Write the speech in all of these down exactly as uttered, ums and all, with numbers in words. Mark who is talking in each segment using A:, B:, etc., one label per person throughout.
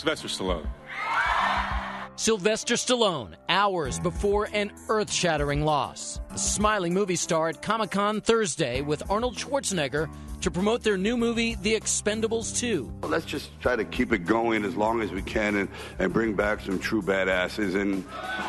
A: Sylvester Stallone.
B: Sylvester Stallone, hours before an earth-shattering loss. The smiling movie star at Comic-Con Thursday with Arnold Schwarzenegger to promote their new movie, The Expendables two.
C: Well, let's just try to keep it going as long as we can and, and bring back some true badasses. And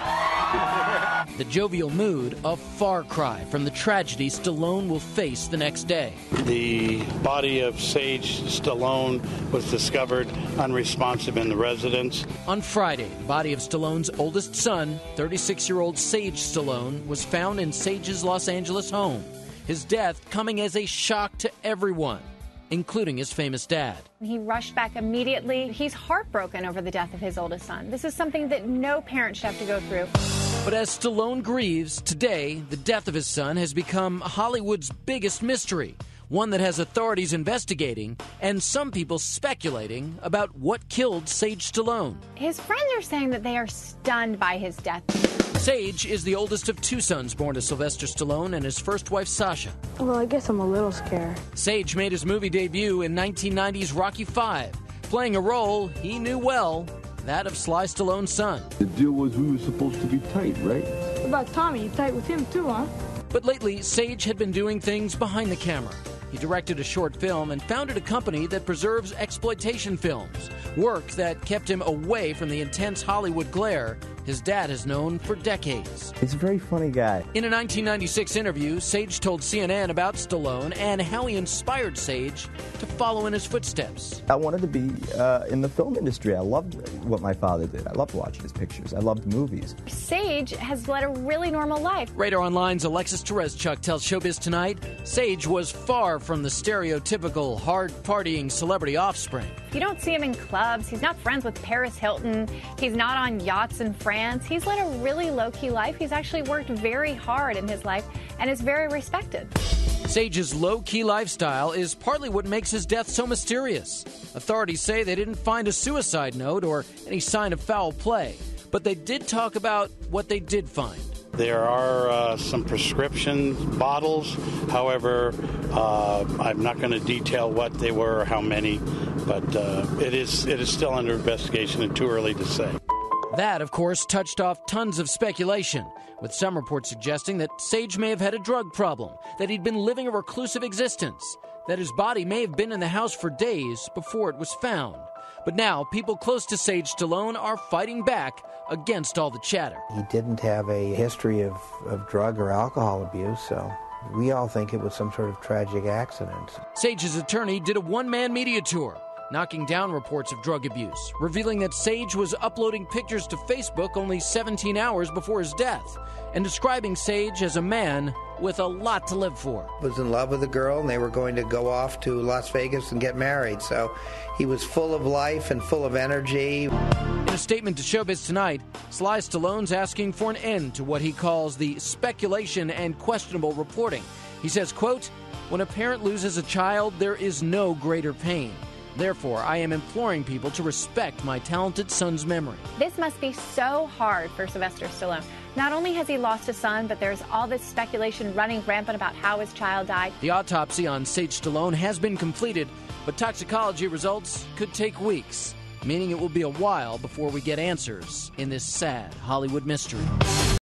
B: the jovial mood, a far cry from the tragedy Stallone will face the next day.
D: The body of Sage Stallone was discovered unresponsive in the residence.
B: On Friday, the body of Stallone's oldest son, thirty-six-year-old Sage Stallone, was found in Sage's Los Angeles home. His death coming as a shock to everyone, including his famous dad.
E: He rushed back immediately. He's heartbroken over the death of his oldest son. This is something that no parent should have to go through.
B: But as Stallone grieves, today, the death of his son has become Hollywood's biggest mystery, one that has authorities investigating and some people speculating about what killed Sage Stallone.
E: His friends are saying that they are stunned by his death.
B: Sage is the oldest of two sons born to Sylvester Stallone and his first wife, Sasha.
F: Well, I guess I'm a little scared.
B: Sage made his movie debut in nineteen ninety's Rocky five, playing a role he knew well, that of Sly Stallone's son.
G: The deal was we were supposed to be tight, right?
F: What about Tommy? You tight with him too, huh?
B: But lately, Sage had been doing things behind the camera. He directed a short film and founded a company that preserves exploitation films, work that kept him away from the intense Hollywood glare his dad has known for decades.
H: He's a very funny guy.
B: In a nineteen ninety-six interview, Sage told C N N about Stallone and how he inspired Sage to follow in his footsteps.
H: I wanted to be uh, in the film industry. I loved what my father did. I loved watching his pictures. I loved movies.
E: Sage has led a really normal life.
B: Radar Online's Alexis Terezchuk tells Showbiz Tonight, Sage was far from the stereotypical hard-partying celebrity offspring.
E: You don't see him in clubs. He's not friends with Paris Hilton. He's not on yachts in France. He's led a really low-key life. He's actually worked very hard in his life and is very respected.
B: Sage's low-key lifestyle is partly what makes his death so mysterious. Authorities say they didn't find a suicide note or any sign of foul play, but they did talk about what they did find.
D: There are uh, some prescription bottles. However, uh, I'm not going to detail what they were or how many, but uh, it is it is still under investigation and too early to say.
B: That, of course, touched off tons of speculation, with some reports suggesting that Sage may have had a drug problem, that he'd been living a reclusive existence, that his body may have been in the house for days before it was found. But now, people close to Sage Stallone are fighting back against all the chatter.
I: He didn't have a history of, of drug or alcohol abuse, so we all think it was some sort of tragic accident.
B: Sage's attorney did a one-man media tour, knocking down reports of drug abuse, revealing that Sage was uploading pictures to Facebook only seventeen hours before his death, and describing Sage as a man with a lot to live for.
I: Was in love with a girl, and they were going to go off to Las Vegas and get married, so he was full of life and full of energy.
B: In a statement to Showbiz Tonight, Sly Stallone's asking for an end to what he calls the speculation and questionable reporting. He says, quote, "When a parent loses a child, there is no greater pain. Therefore, I am imploring people to respect my talented son's memory."
E: This must be so hard for Sylvester Stallone. Not only has he lost a son, but there's all this speculation running rampant about how his child died.
B: The autopsy on Sage Stallone has been completed, but toxicology results could take weeks, meaning it will be a while before we get answers in this sad Hollywood mystery.